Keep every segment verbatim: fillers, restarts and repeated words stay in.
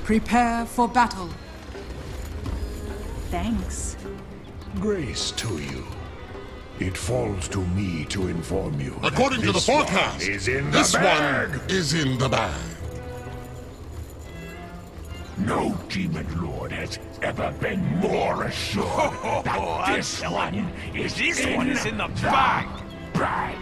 Prepare for battle. Thanks. Grace to you. It falls to me to inform you. According that to the this one forecast, is in the this bag. one is in the bag. No demon lord has ever been more assured that this one is This in one is in the bag. bag.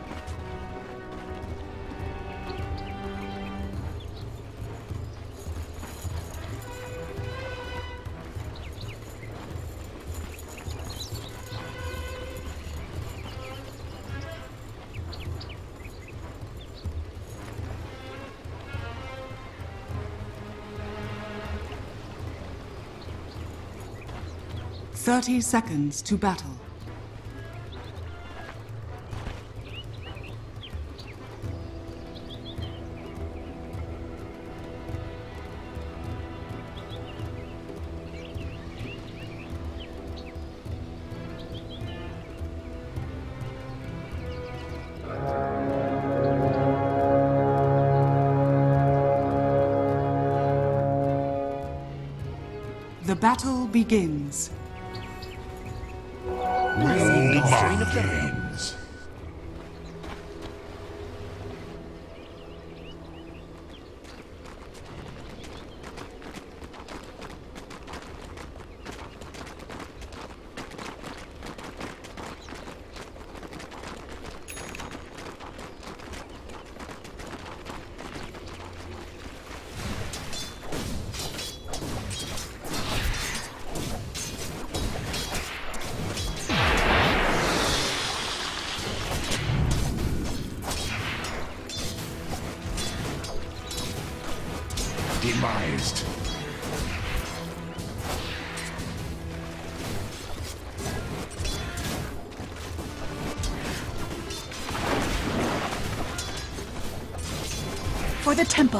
Thirty seconds to battle. The battle begins. Strain of games. Demised. For the temple.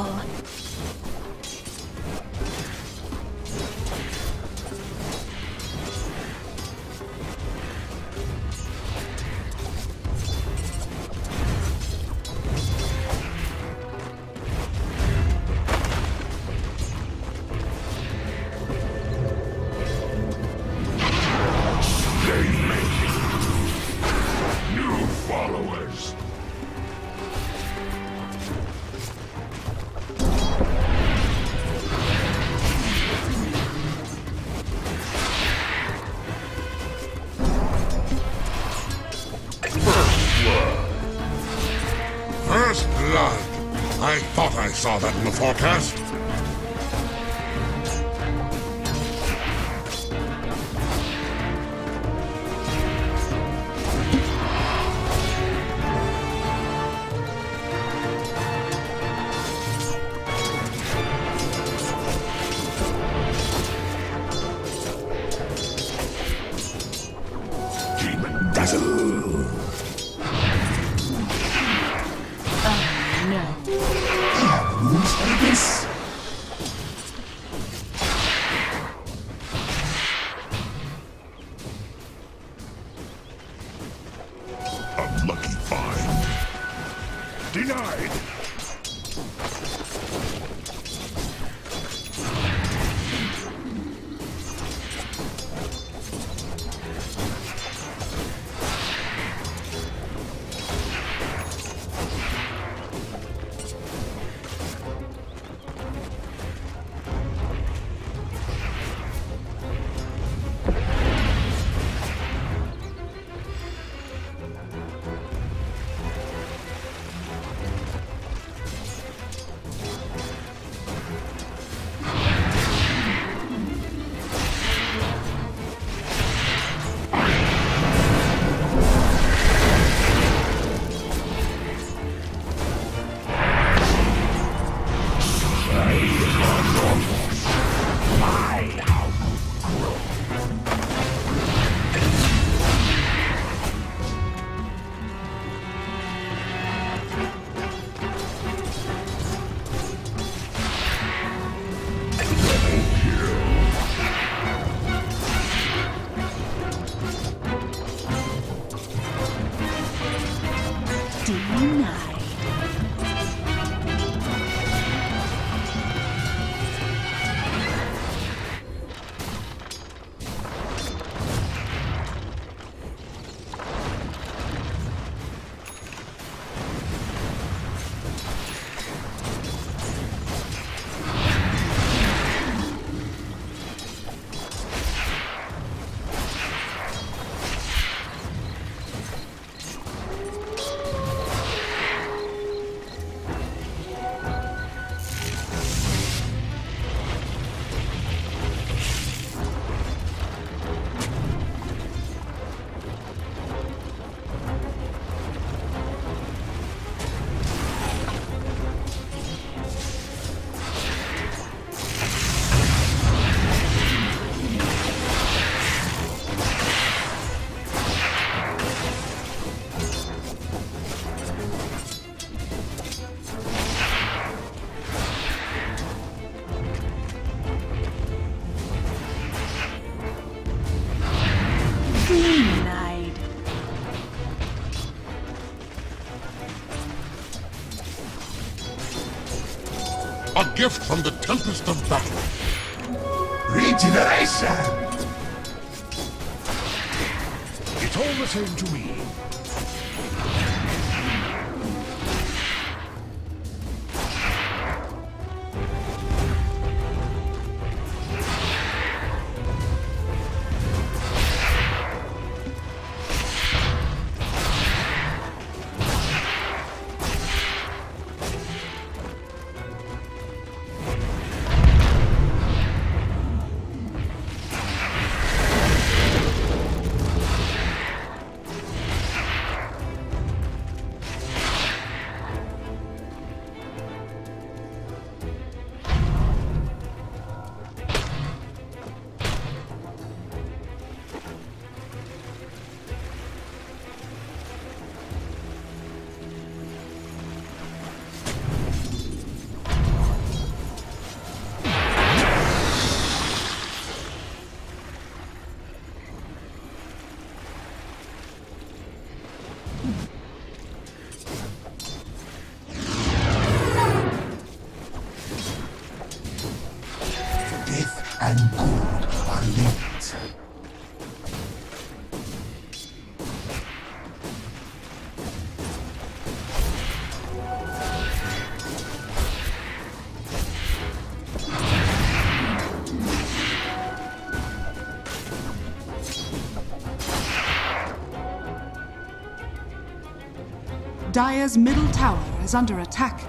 New followers. First blood. I thought I saw that in the forecast. Demon dazzle. No. This. Unlucky find. Denied. A gift from the Tempest of Battle. Regeneration! It's all the same to me. And good are linked. Dire's middle tower is under attack.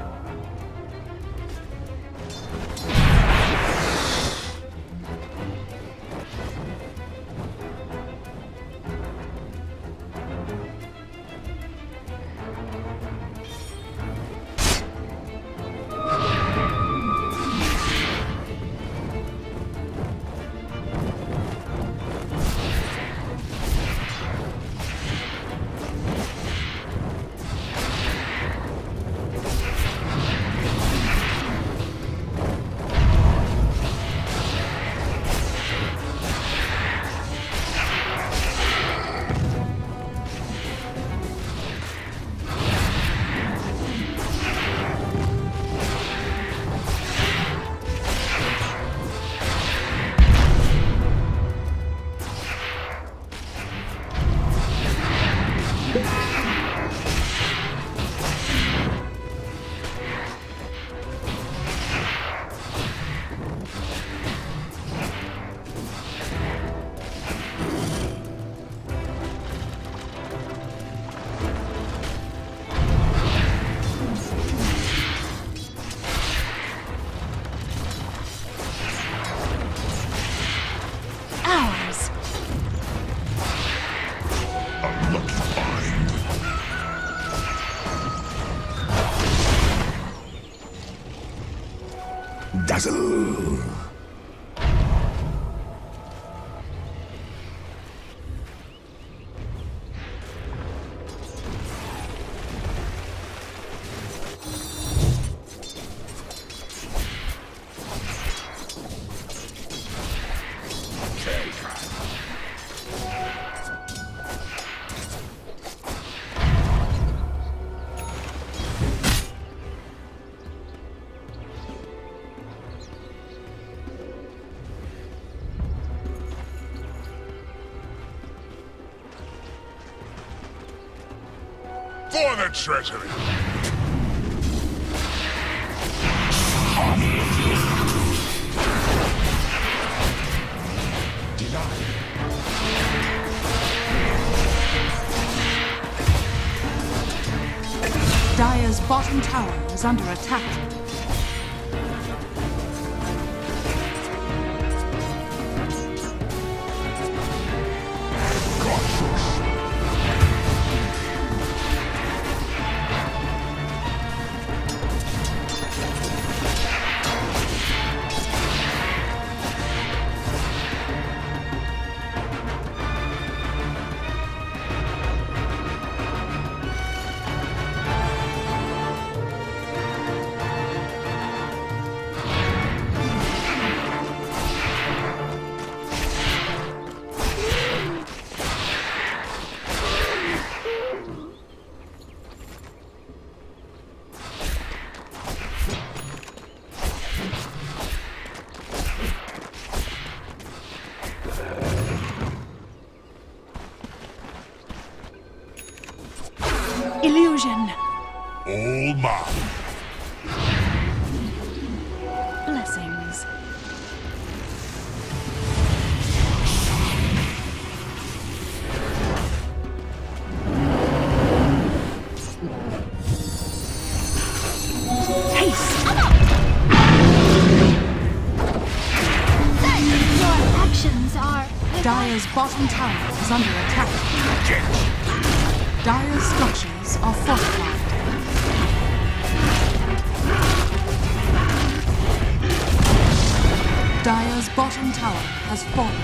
Dazzle! For the treasury! Dire's bottom tower is under attack. Illusion. All mine. Blessings. Haste. Your actions are... Dire's bottom tower is under attack. Dire's structures are fortified. Dire's bottom tower has fallen.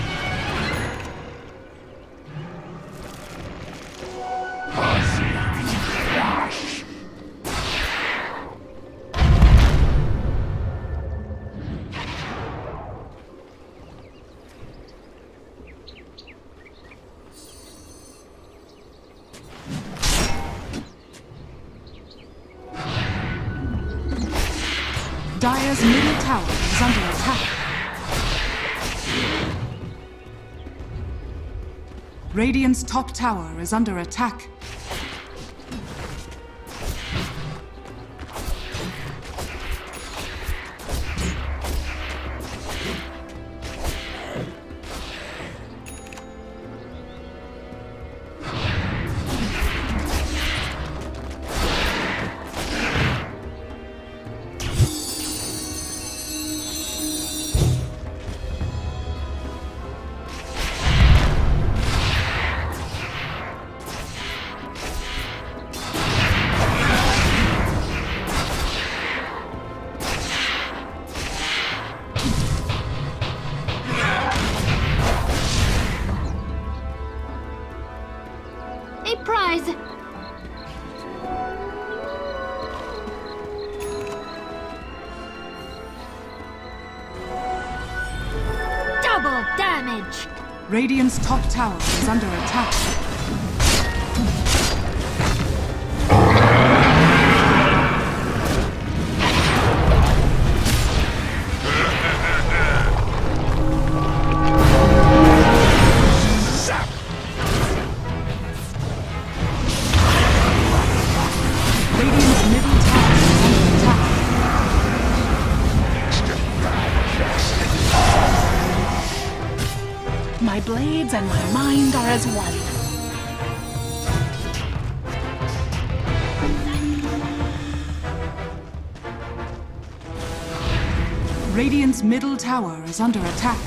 Dire's middle tower is under attack. Radiant's top tower is under attack. A prize! Double damage! Radiant's top tower is under attack. Radiant's middle tower is under attack. My blades and my mind are as one. Radiant's middle tower is under attack.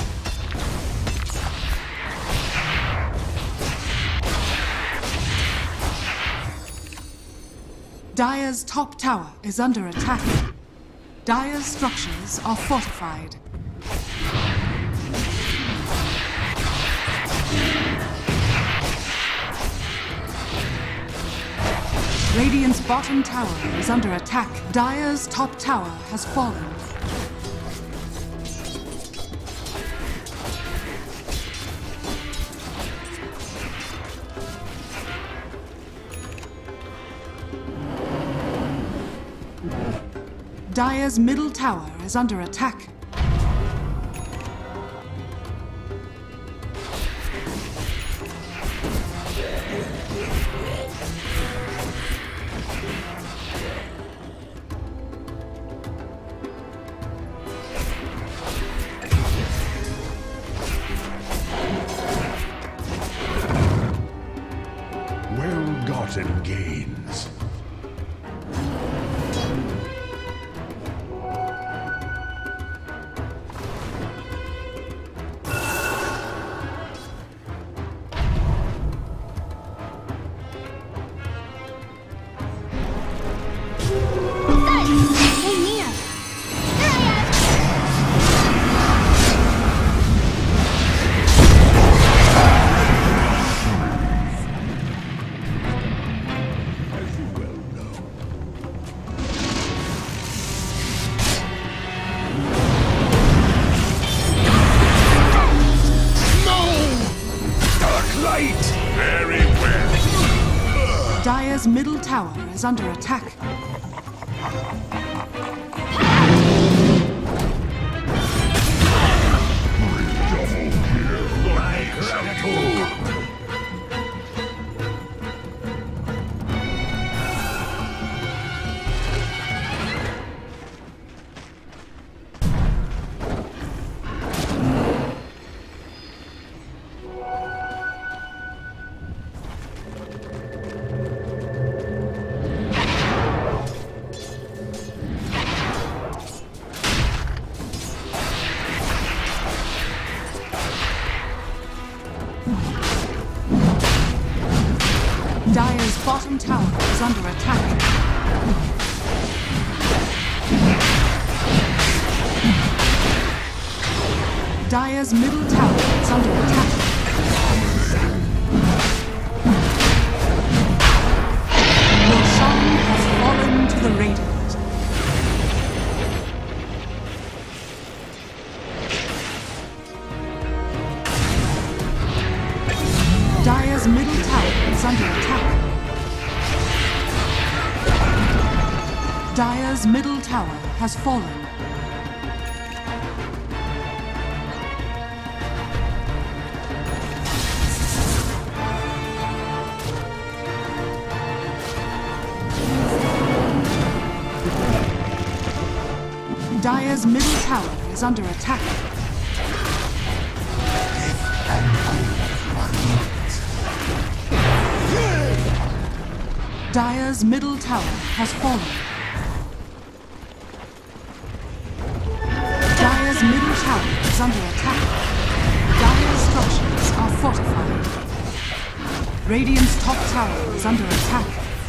Dire's top tower is under attack. Dire's structures are fortified. Radiant's bottom tower is under attack. Dire's top tower has fallen. Dire's middle tower is under attack. Well-gotten gains. Very well. Dire's middle tower is under attack. bottom tower is under attack. Dire's middle tower is under attack. Roshan has fallen to the Radiant. Dire's middle tower is under attack. Dire's middle tower has fallen. Dire's middle tower is under attack. Dire's middle tower has fallen. Dire's middle tower is under attack. Dire's structures are fortified. Radiant's top tower is under attack.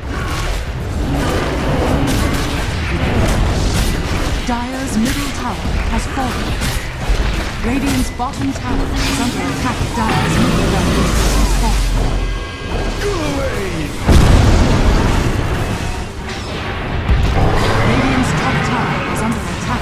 Dire's middle tower has fallen. Radiant's bottom tower is under attack. Dire's middle tower has fallen. Go away! Radiant's top tower is under attack.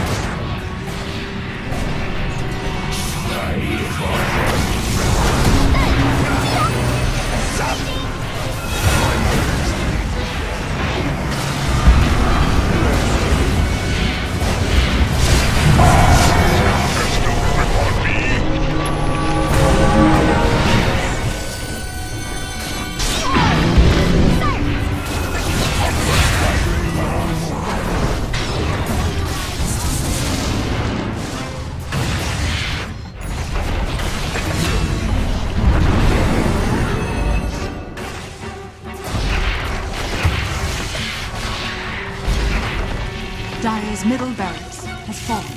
Dire's middle barracks has fallen.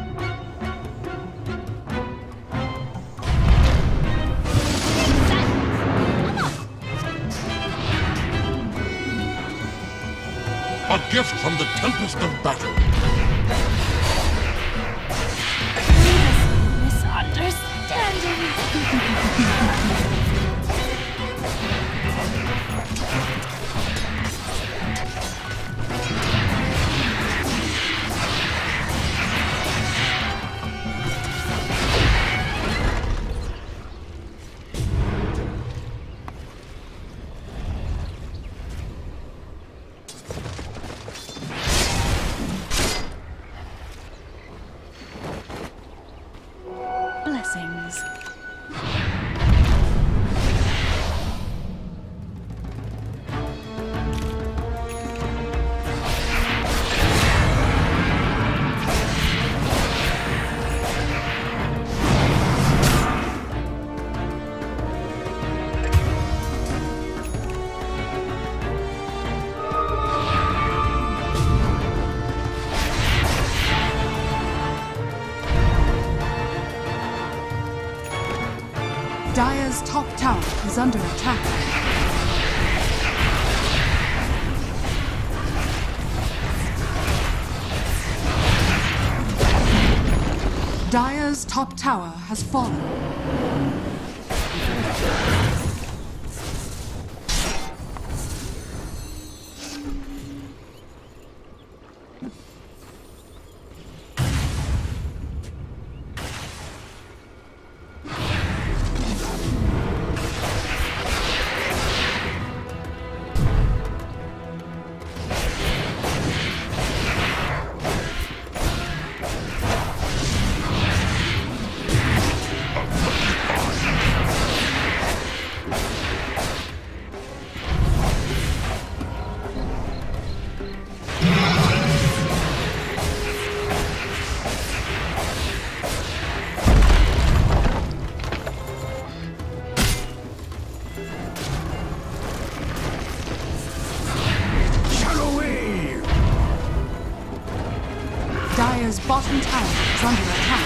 A gift from the tempest of battle. Misunderstanding. Blessings. Dire's top tower is under attack. Dire's top tower has fallen. Dire's bottom tower is under attack.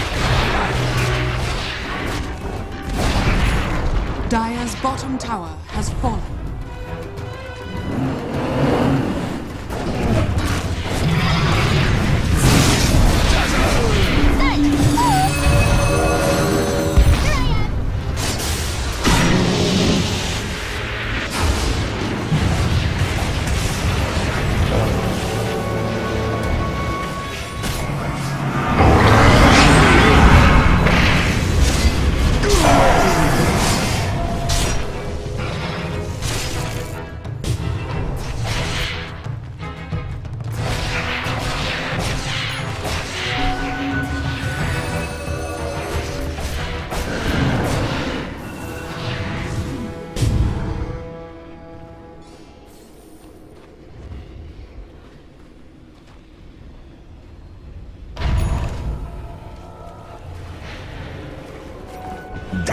Dire's bottom tower has fallen.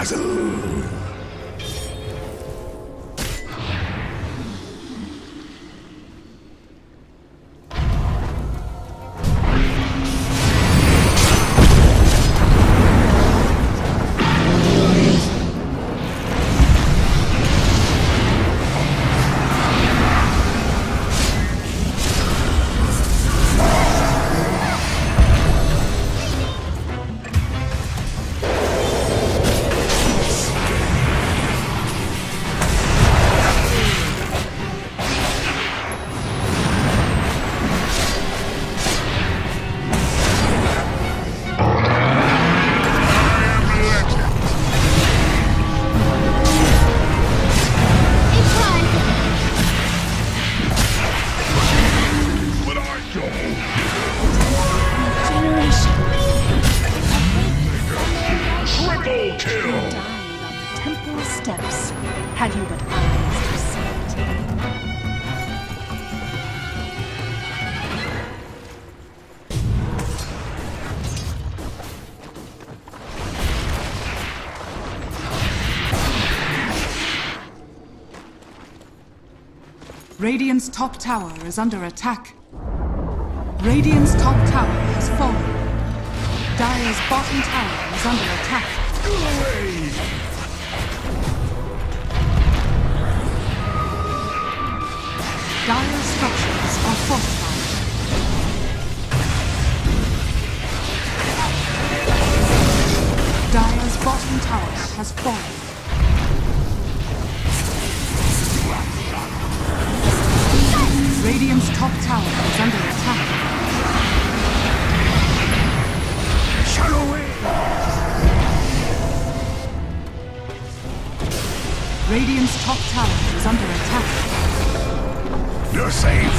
dazzle. Steps, had you but eyes to see it. Radiant's top tower is under attack. Radiant's top tower has fallen. Dire's bottom tower is under attack. Go away! Dire's structures are fortified. Dire's bottom tower has fallen. Radiant's top tower is under attack. Shut away! Radiant's top tower is under attack. You're safe.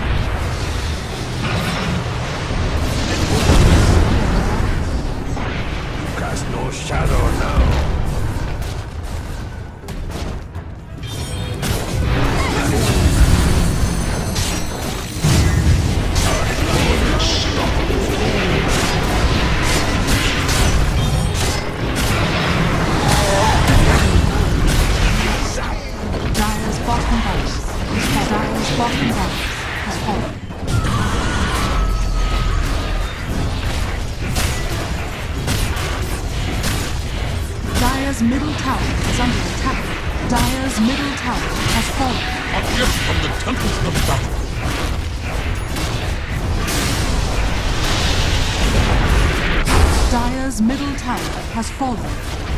Cast no shadow now. Dire's bottom base. Dire's bottom base has fallen. Dire's middle tower is under attack. Dire's middle tower has fallen. A gift from the temples of battle. Dire's middle tower has fallen.